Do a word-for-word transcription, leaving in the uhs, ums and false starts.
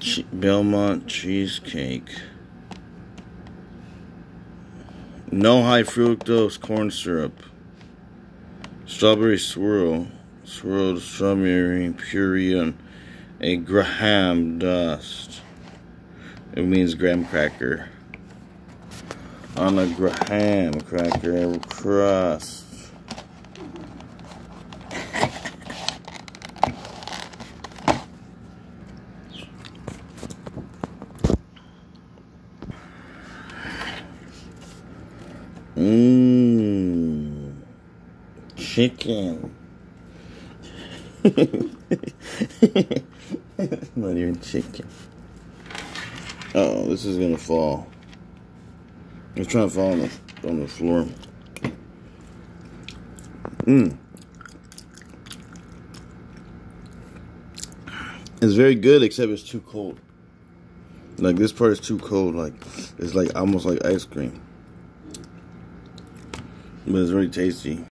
Che Belmont cheesecake. No high fructose corn syrup. Strawberry swirl. Swirled strawberry puree on a graham dust. It means graham cracker. On a graham cracker crust. Mmm. Chicken. Not even chicken. Uh oh, this is gonna fall. It's trying to fall on the, on the floor. Mmm. It's very good, except it's too cold. Like, this part is too cold. Like, it's like almost like ice cream. But it's really tasty.